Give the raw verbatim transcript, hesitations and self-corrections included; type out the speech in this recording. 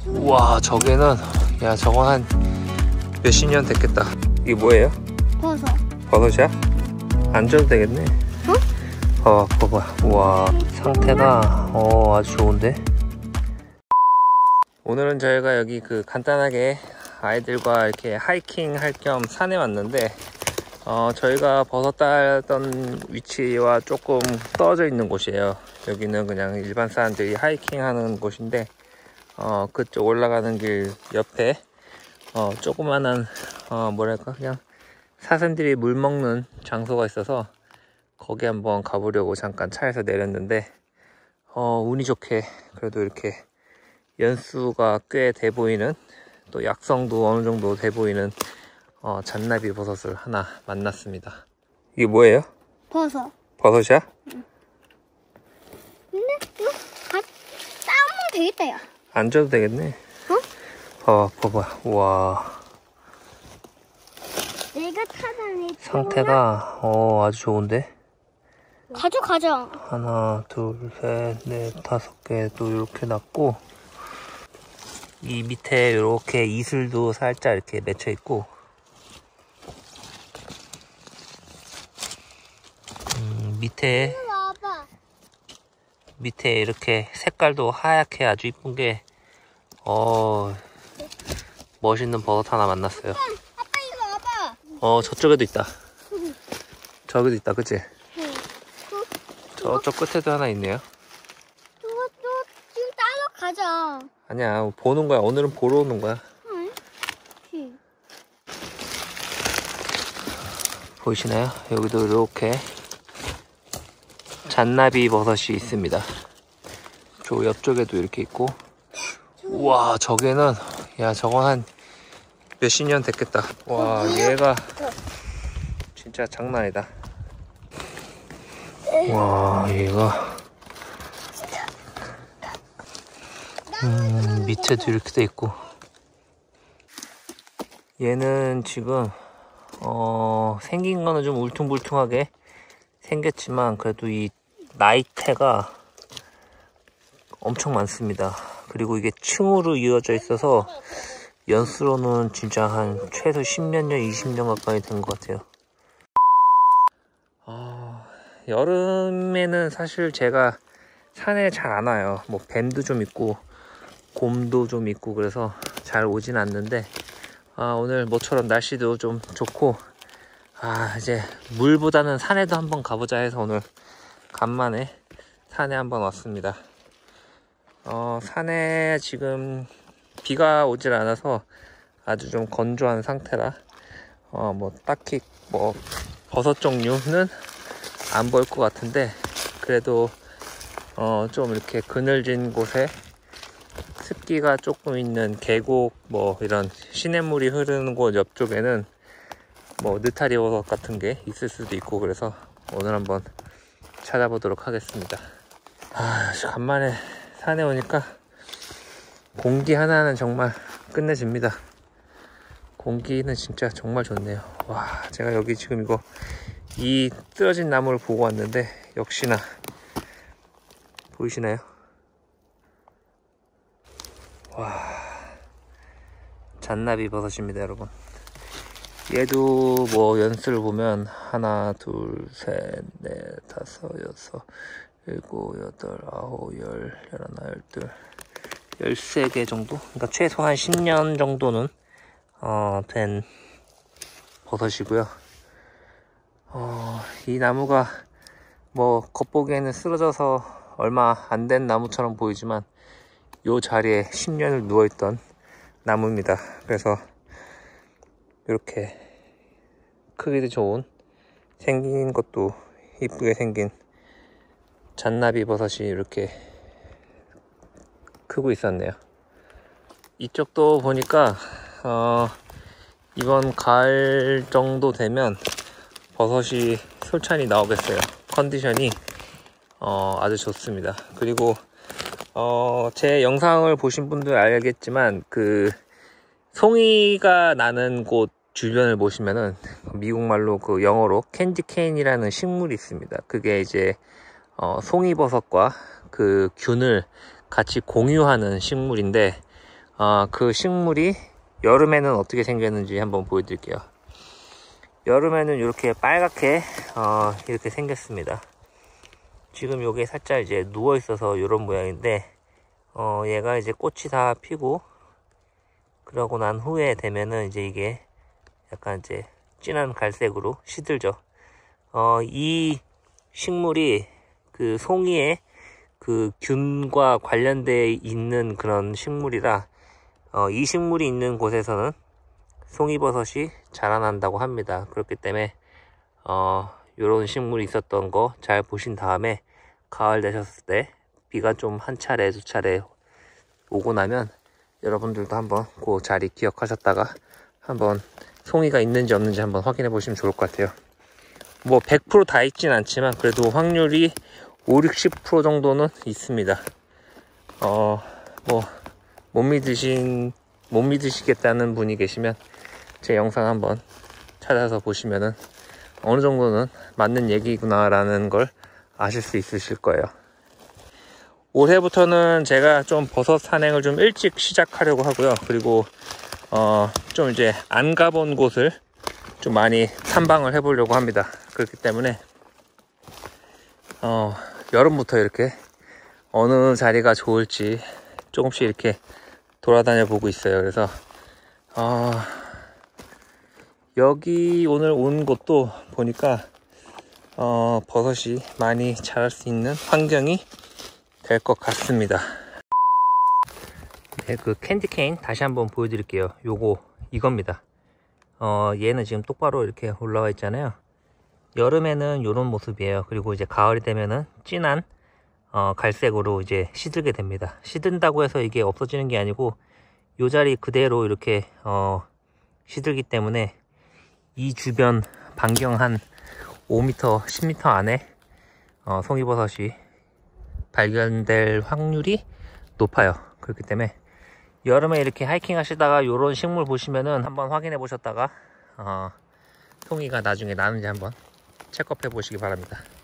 우와, 저게는, 야, 저건 한 몇십 년 됐겠다. 이게 뭐예요? 버섯. 버섯이야? 안 줘도 되겠네. 어? 어, 봐봐. 우와, 상태가 어 아주 좋은데. 오늘은 저희가 여기 그 간단하게 아이들과 이렇게 하이킹 할 겸 산에 왔는데, 어 저희가 버섯 따던 위치와 조금 떨어져 있는 곳이에요. 여기는 그냥 일반 사람들이 하이킹 하는 곳인데, 어 그쪽 올라가는 길 옆에 어 조그만한 어 뭐랄까 그냥 사슴들이 물 먹는 장소가 있어서 거기 한번 가보려고 잠깐 차에서 내렸는데, 어 운이 좋게 그래도 이렇게 연수가 꽤 돼 보이는, 또 약성도 어느 정도 돼 보이는 어 잔나비 버섯을 하나 만났습니다. 이게 뭐예요? 버섯. 버섯이야? 응. 근데 이거 다 따면 되겠다, 야. 안 줘도 되겠네. 어? 어, 봐봐. 우와, 내가 타다니. 상태가 어 아주 좋은데. 가져가자. 하나, 둘, 셋, 넷, 다섯 개 또 이렇게 났고, 이 밑에 이렇게 이슬도 살짝 이렇게 맺혀 있고, 음, 밑에 와봐. 밑에 이렇게 색깔도 하얗게 아주 이쁜 게, 어 멋있는 버섯 하나 만났어요. 아빠, 아빠 이거 와봐. 어, 저쪽에도 있다. 저기도 있다, 그치? 응. 저쪽 끝에도 하나 있네요. 이것도 지금 따러 가자. 아니야, 보는 거야. 오늘은 보러 오는 거야. 응? 응. 보이시나요? 여기도 이렇게 잔나비 버섯이 있습니다. 저 옆쪽에도 이렇게 있고. 우와, 저게는, 야, 저건 한 몇십 년 됐겠다. 와, 얘가 진짜 장난 아니다. 와, 얘가 음, 밑에도 이렇게 돼 있고. 얘는 지금 어 생긴 거는 좀 울퉁불퉁하게 생겼지만, 그래도 이 나이테가 엄청 많습니다. 그리고 이게 층으로 이어져 있어서 연수로는 진짜 한 최소 십몇 년, 이십 년 가까이 된 것 같아요. 어, 여름에는 사실 제가 산에 잘 안 와요. 뭐 뱀도 좀 있고 곰도 좀 있고 그래서 잘 오진 않는데, 아, 오늘 모처럼 날씨도 좀 좋고, 아, 이제 물보다는 산에도 한번 가보자 해서 오늘 간만에 산에 한번 왔습니다. 어, 산에 지금 비가 오질 않아서 아주 좀 건조한 상태라, 어, 뭐 딱히 뭐 버섯 종류는 안 보일 것 같은데, 그래도 어, 좀 이렇게 그늘진 곳에 습기가 조금 있는 계곡, 뭐 이런 시냇물이 흐르는 곳 옆쪽에는 뭐 느타리 버섯 같은 게 있을 수도 있고, 그래서 오늘 한번 찾아보도록 하겠습니다. 아, 간만에 산에 오니까 공기 하나는 정말 끝내줍니다. 공기는 진짜 정말 좋네요. 와, 제가 여기 지금 이거 이 쓰러진 나무를 보고 왔는데, 역시나 보이시나요? 와, 잔나비 버섯입니다, 여러분. 얘도 뭐 연수를 보면 하나, 둘, 셋, 넷, 다섯, 여섯, 일곱, 여덟, 아홉, 열, 열하나, 열둘, 열세 개 정도? 그러니까 최소한 십 년 정도는 어, 된 버섯이고요. 어, 이 나무가 뭐 겉보기에는 쓰러져서 얼마 안 된 나무처럼 보이지만, 요 자리에 십 년을 누워있던 나무입니다. 그래서 이렇게 크기도 좋은, 생긴 것도 이쁘게 생긴 잔나비 버섯이 이렇게 크고 있었네요. 이쪽도 보니까 어, 이번 가을 정도 되면 버섯이 솔찬히 나오겠어요. 컨디션이 어, 아주 좋습니다. 그리고 어, 제 영상을 보신 분들 알겠지만, 그 송이가 나는 곳 주변을 보시면은 미국말로 그 영어로 캔디 케인이라는 식물이 있습니다. 그게 이제 어, 송이버섯과 그 균을 같이 공유하는 식물인데, 어, 그 식물이 여름에는 어떻게 생겼는지 한번 보여드릴게요. 여름에는 이렇게 빨갛게 어, 이렇게 생겼습니다. 지금 요게 살짝 이제 누워 있어서 이런 모양인데, 어, 얘가 이제 꽃이 다 피고 그러고 난 후에 되면은 이제 이게 약간 이제 진한 갈색으로 시들죠. 어, 이 식물이 그 송이의 그 균과 관련되어 있는 그런 식물이라, 어, 이 식물이 있는 곳에서는 송이버섯이 자라난다고 합니다. 그렇기 때문에 어, 요런 식물이 있었던 거 잘 보신 다음에 가을 되셨을 때 비가 좀 한 차례 두 차례 오고 나면 여러분들도 한번 그 자리 기억하셨다가 한번 송이가 있는지 없는지 한번 확인해 보시면 좋을 것 같아요. 뭐 백 퍼센트 다 있진 않지만 그래도 확률이 오십, 육십 퍼센트 정도는 있습니다. 어, 뭐 못 믿으신 못 믿으시겠다는 분이 계시면 제 영상 한번 찾아서 보시면은 어느 정도는 맞는 얘기구나 라는 걸 아실 수 있으실 거예요. 올해부터는 제가 좀 버섯 산행을 좀 일찍 시작하려고 하고요. 그리고 어, 좀 이제 안 가본 곳을 좀 많이 탐방을 해보려고 합니다. 그렇기 때문에 어, 여름부터 이렇게 어느 자리가 좋을지 조금씩 이렇게 돌아다녀 보고 있어요. 그래서 어, 여기 오늘 온 곳도 보니까 어, 버섯이 많이 자랄 수 있는 환경이 될 것 같습니다. 네, 그 캔디 케인 다시 한번 보여드릴게요. 요거 이겁니다. 어, 얘는 지금 똑바로 이렇게 올라와 있잖아요. 여름에는 요런 모습이에요. 그리고 이제 가을이 되면은 진한 어, 갈색으로 이제 시들게 됩니다. 시든다고 해서 이게 없어지는 게 아니고 요 자리 그대로 이렇게 어, 시들기 때문에 이 주변 반경 한 오 미터, 십 미터 안에 어, 송이버섯이 발견될 확률이 높아요. 그렇기 때문에 여름에 이렇게 하이킹 하시다가 요런 식물 보시면은 한번 확인해 보셨다가 어, 송이가 나중에 나는지 한번 체크해 보시기 바랍니다.